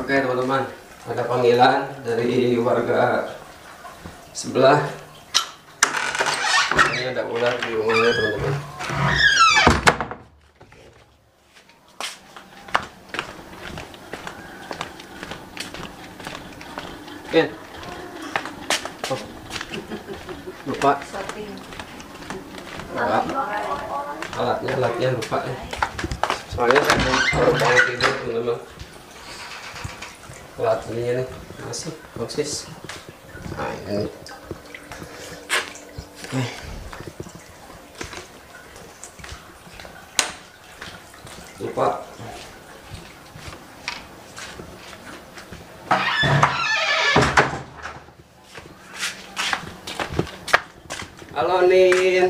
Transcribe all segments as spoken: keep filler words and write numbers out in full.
Oke teman-teman, ada panggilan dari warga sebelah. Ini ada ular di rumahnya teman-teman. Ken, oh, lupa. Alat, alatnya, alatnya lupa ya. Soalnya saya baru bangun tidur teman-teman. Alat ininya nih masih boksis. Nah ini. Oke. Lupa. Halo Nin.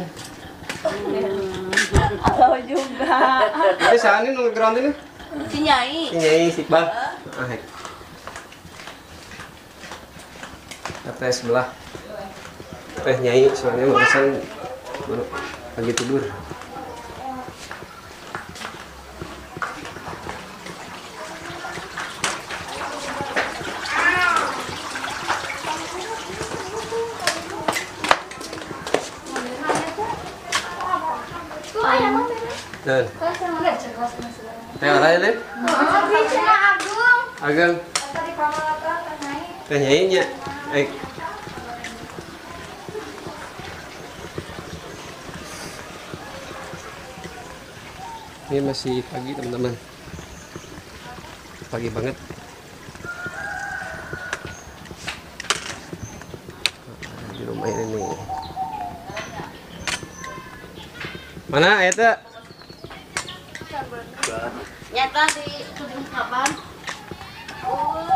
Halo juga. Ini sana nih nunggu ground ini. Si Nyai. Si Nyai si Bang. Ah. Teh sebelah. Teh Nyai soalnya barusan baru lagi tidur. Dan teh orang ini? Agang. Teh Nyai nya. Eh. Ini masih pagi teman-teman, pagi banget. Di rumah ini nih. Mana Eta? Nyata di tuding kapan? Oh.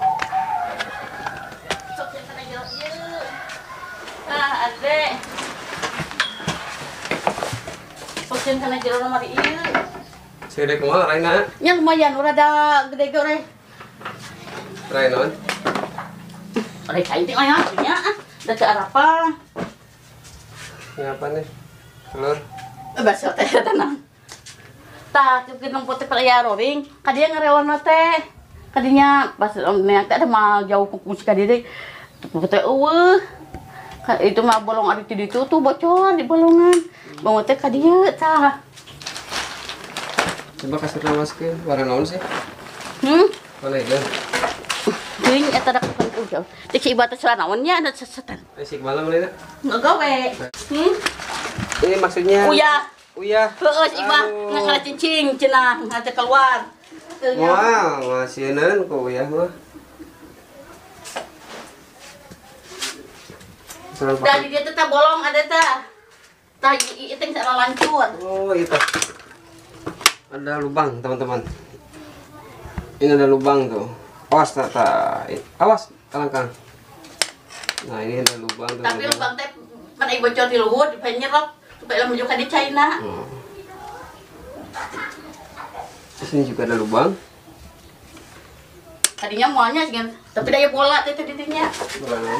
Sok yang kena jawab ye. Ah, ade. Sok yang kena jawab nomor ieu. Sedek kumaha Raina? Nya lumayan rada gede ge ore. Raina. Ore kain teh aya nya. Da ke arapa. Ini apa nih? Telur. Basa teh tenang. Tah cukeun nang pote pelaya roring, kadieu ngarewana teh. Kadinya pas nek teh mah jauh ku musik ka dieu. Pote eueuh. Itu mah bolong ari di ditu tuh bocor di bolongan. Bangun teh kadieu tah. Coba kasih namaskeun, warna naon sih? Hmm? Mana itu? Geuing eta da kan jauh. Teh si ibarat salah naon nya ada sesetan. Asik malam Lina. Ngagawe. Hmm? Ini maksudnya Uyah. Uyah. Heeh, si Ibah ngakala cincing cenah, ngate keluar. Wah, masieun ku Uyah mah. Dan dia teh bolong ada teh. Tah ieu teh salah lancur. Oh, itu. Ada lubang, teman-teman. Ini ada lubang tuh. Awas, tata. Awas, kalangkang. Nah, ini ada lubang tuh. Tapi lubang teh pan ai bocor di luhur, dipenyerot supaya menuju ka di China. Hmm. Di sini juga ada lubang. Tadinya mualnya kan, tapi daya bola teh teh didinya. Bola.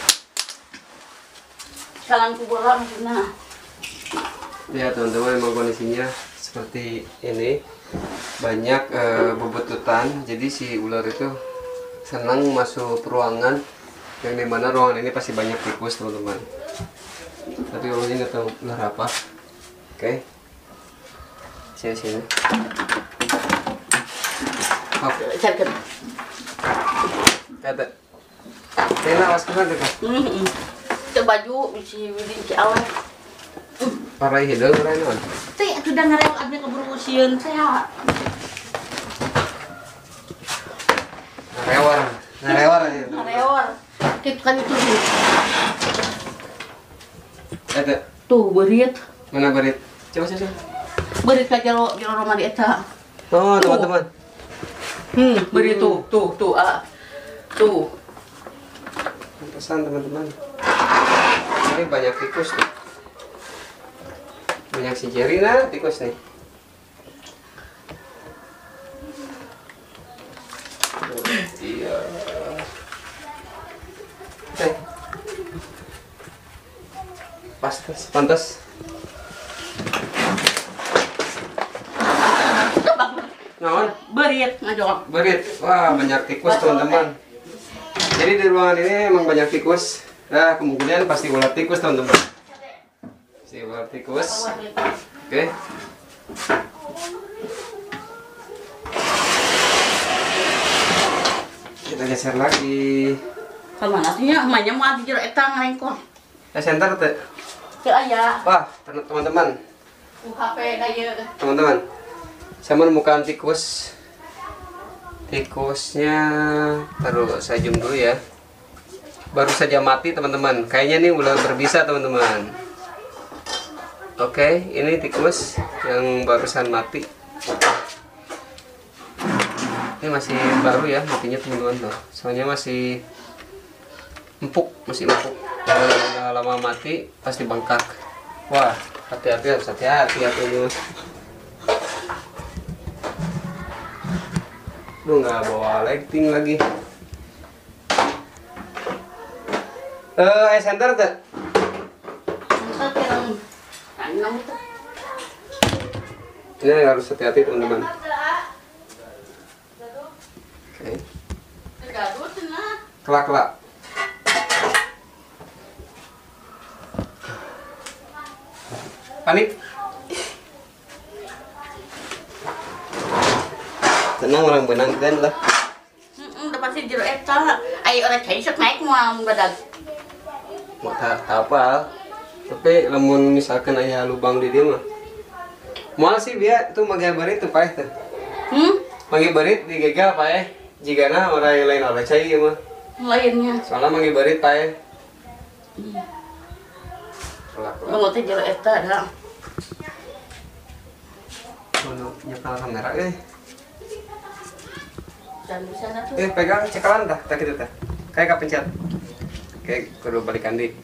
Salang ku bola maksudna. Ya, teman-teman, memang kondisinya seperti ini. Banyak e, bebetutan. Jadi si ular itu senang masuk ruangan yang dimana ruangan ini pasti banyak tikus, teman-teman. Tapi ularnya nggak tahu ular apa. Oke, sini sini. Oh, Cakep. kata. Tena awas kena dekat. Heeh. Teu baju si widin ci awet. Parai hidung parai non. Teh atuh da ngareok abdi keburu sieun teh. Ngarewar, ngarewar aja. Ngareor. Kitu kan itu. Ada Tuh beurit. mana berit? Coba coba. Beurit ka jero jero rumah di eta. Oh, teman-teman. Hmm, beurit tuh, tuh, tuh, ah. Tuh. Pesan teman-teman. Ini banyak tikus nih. Banyak si Jerry nah tikus nih. Oh, iya. Oke. Pantas, pantas. Naon? Beri berit ngajok. Berit. Wah, banyak tikus teman-teman. Jadi di ruangan ini emang banyak tikus. Nah, kemungkinan pasti ular tikus teman-teman. Si ular tikus. Oke. Kita geser lagi. Kemana sih ya? Emaknya mau di jero eta ngarengkol. Eh, center teh. Ke aya. Wah, teman-teman. U H P daya. Teman-teman. Saya menemukan tikus. Tikusnya taruh saya zoom dulu ya. Baru saja mati teman-teman. Kayaknya nih ular berbisa teman-teman. Oke, ini tikus yang barusan mati. Ini masih baru ya matinya teman-teman tuh. Soalnya masih empuk, masih empuk. Kalau udah lama mati pasti bengkak. Wah, hati-hati harus hati-hati ya ini. Duh, nggak bawa lighting lagi. Eh, center tuh. Entar pirang tanam tuh. Ini harus hati-hati teman-teman. Oke. Gaduh cenah. Kelak-kelak. Panik. Tenang orang benang kan lah. Heeh, udah pasti jero eta. Ai orang cai sok naik moal badag. Mau tak apa. Tapi lamun misalkan aya lubang di dia mah. Moal sih biar tuh mage barit tuh paeh teh. Hmm? Mage barit digegal paeh. Jigana orang yang lain orang cai ya mah. Lainnya. Soalnya mage barit paeh. Kelak-kelak. Mau teh jero eta da. Untuk nyekal kamera eh. Dan bisa na tuh. Eh pegang cekalan dah, tak gitu tah. Kayak kapencet. Kayak kudu balikan di.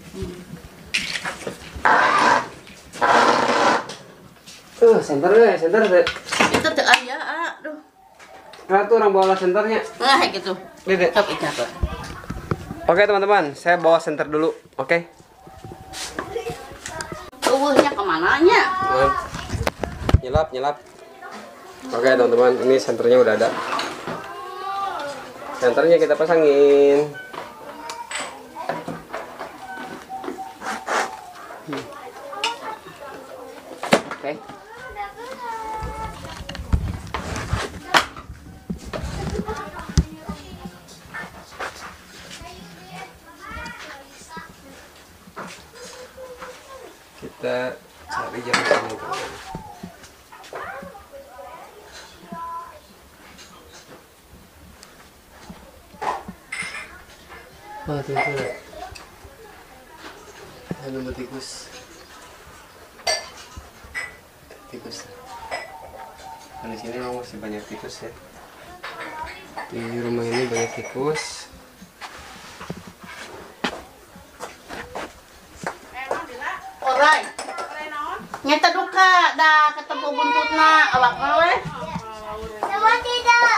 Uh, center deh, center deh. Itu teh aya, aduh. Nah tuh orang bawa senternya. Nah, gitu. Lihat. Sok itu tuh. Oke teman-teman, saya bawa senter dulu, oke? Eueuhnya kemananya? Nah, nyelap, nyelap. Oke teman-teman, ini senternya udah ada. Senternya kita pasangin. Hmm. Oke. Kita cari jalan sini. Wah, tuh tuh. Ada tikus. Tikus. Nah, di sini memang masih banyak tikus ya. Di rumah ini banyak tikus. Orai. Nyata duka dah ketemu buntutna awak we. Sama tidak.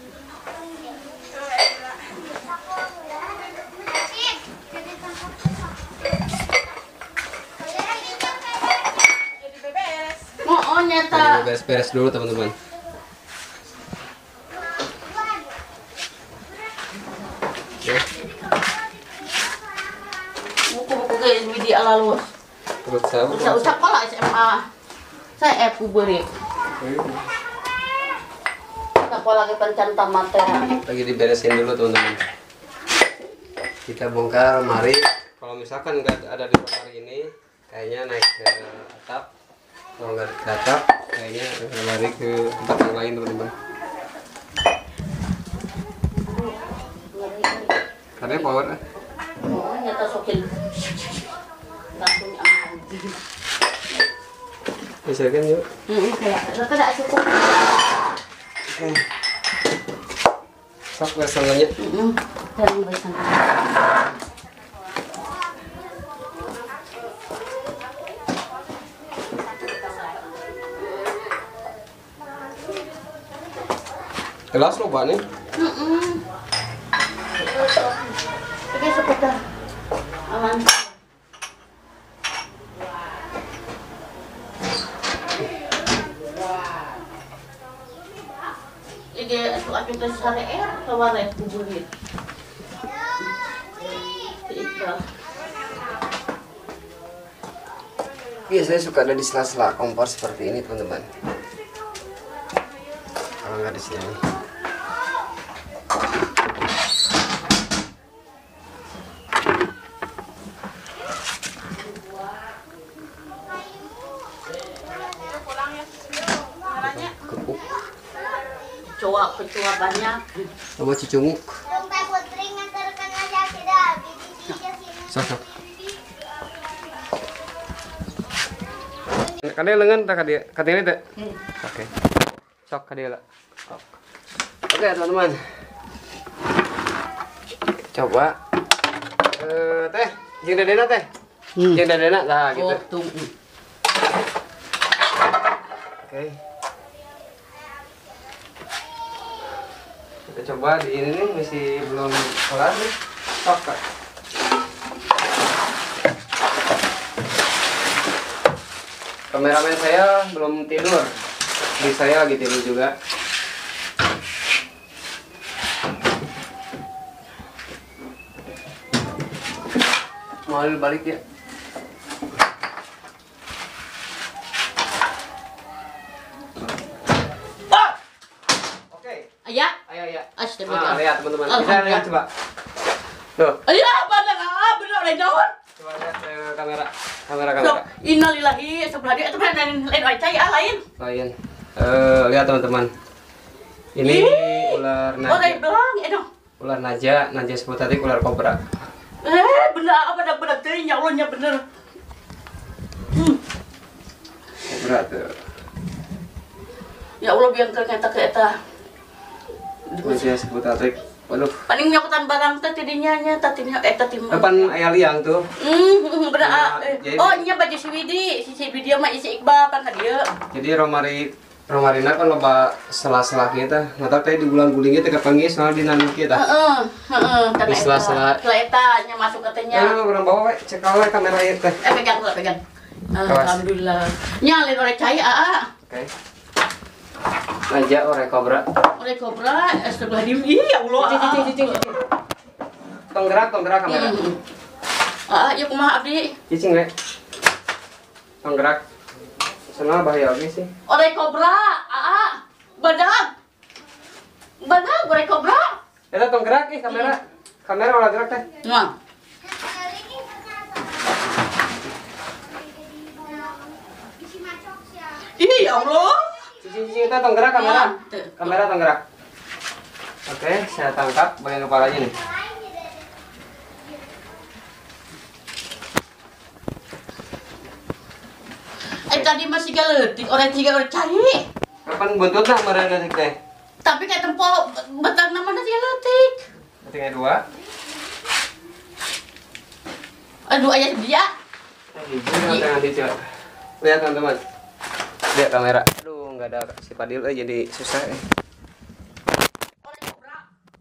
Oh, nyata. Kita beres-beres dulu teman-teman. Ya, Buku-buku guys widi alalus. perut saya. Usah-usah sekolah S M A. Saya F beri. Sekolah lagi pencan tamat teh. Lagi diberesin dulu teman-teman. Kita bongkar lemari. Kalau misalkan nggak ada di lemari ini, kayaknya naik ke atap. Kalau nggak ke atap, kayaknya lari ke tempat yang lain teman-teman. Karena power. Oh, nyata sokin. Langsung angkat. Bisa kan yuk. Heeh, kayak tidak cukup. Oke. Sok bersanganya. Heeh. Jarang bersang. Gelas lo nih. Heeh. Oke, sebentar. Aman. Ide Terus sare er kemarin kuburin. Iqbal. Biasanya suka ada di sela-sela kompor seperti ini teman-teman. Kalau nggak di sini. Kepuk. Coba kecoa banyak. Coba cicunguk. Dompet putri ngantarkan aja tidak. Biji-biji sini. Sok. Kadang lengan tak kadia, katanya tak? Oke. Sok kadia lah. Oke teman-teman. Coba. Eh teh, jeung dadena teh. Hmm. Jeung dadena lah gitu. Oh, tunggu. Oke. Kita coba di ini nih masih belum kelar nih. Sok Kak. Kameramen saya belum tidur. Jadi saya lagi tidur juga. Mau balik ya. Ah! Oke. Ayah, Ayo ya. Astagfirullah. Ah, lihat teman-teman. Bisa Alhamdulillah. lihat coba. Tuh. ayah benar ah benar ada daun. Coba lihat eh, kamera. Kamera kamera. So, innalillahi sebelah dia itu kan lain lain cai ah lain. Lain. Eh, lihat teman-teman. Ini Ih. ular Oh, naja. kayak belang ya dong. Ular naja, naja sebut tadi ular kobra. Eh, bener apa dah bener teh nya Allahnya bener. Hmm. Kobra tuh. Ya Allah biar ternyata ke eta. Naja sebut tadi. Waduh. Paling nyakutan barang teh tidinya nya tatinya eta tim. Depan ayah liang tuh. Hmm, bener ah. Ya, eh. jadi- Oh, nya baju si Widi, si si Widi mah isi Iqbal kan ka dieu. Jadi Romari Romarina kan loba sela-sela kita. Nggak tahu tadi di bulan gulingnya teh kepanggil soal di nanu kita. Heeh, heeh, Di sela-sela. Kalau eta nya masuk Ya, katanya. orang bawa we, cek awe kamera ieu teh. Eh pegang lah pegang. Alhamdulillah. Nya lain orang cai ah. Oke. Naja ore kobra. Oleh kobra sebelah dia. Ih, ya Allah. Cicing cicing cicing. Tong gerak, tong gerak kamera. Hmm. Ah, ya kumaha abdi? Cicing we. Tong gerak. Sana bahaya oge sih. Oleh kobra, ah, badak. Badak, oleh kobra. Eta tong gerak ih kamera. Kamera ulah gerak teh. Nah, ih, ya Allah. Cicing-cicing kita tong gerak kamera. Ya, tuh. Kamera tong gerak. Oke, saya tangkap bagian kepalanya nih. Eh tadi masih galetik, orang tiga orang cari. Kapan buntutna meureun detik teh? Tapi kayak tempo betang nama nasi galetik. Detiknya dua. Aduh, ayah dia. Hiji nanti coba. Lihat teman-teman. Lihat kamera. Aduh, nggak ada si Padil eh, jadi susah eh. Oleh kobra.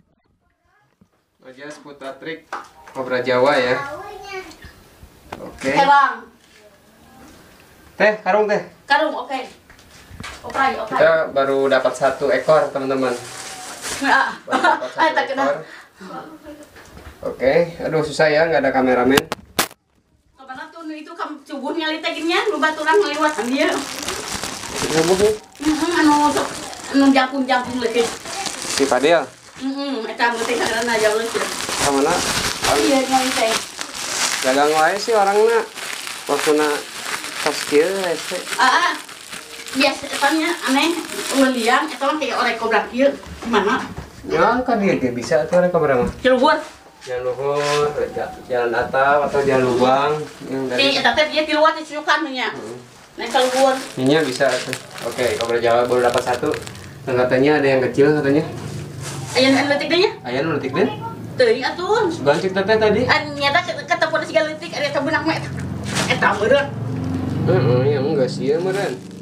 Aja seputar trik kobra Jawa ya. Oke. Helang. Teh, karung teh. Karung, oke. Oke, oke. Kita baru dapat satu ekor teman-teman. Ah, Baru dapat ah, satu tak kena. ekor. Oke, aduh susah ya nggak ada kameramen. Kemana tuh itu kamu subuh nyali teginnya, lu baturan ngeliwatan dia. Ngebuh nih. Hmm, anu anu jangkung-jangkung lagi. Si Padil. Hmm, eta meuting karena jauh lagi. Kamana? Iya, nyali teh. Dagang wae sih orangna. Waktuna tos kieu hese. Ah, ah. Biasanya aneh ngeliang eta mah kayak orek kobra kieu. Gimana? Ya kan dia ge bisa tuh orang kamera mah. Cirebon. Jalan luhur, ja- jalan atap atau jalan lubang yang Si dari eta teh dia di luar disukan nya. Naik ke luar. ininya bisa tuh. Oke, kobra Jawa baru dapat satu. Dan katanya ada yang kecil katanya. Aya nu letik deui nya. Aya nu leutik deh. Teuing atuh. Gancik teh tadi. An nyata ketemu si galetik ada teu beunang mah eta. Eta meureun. Heeh, ya enggak sih ya meureun.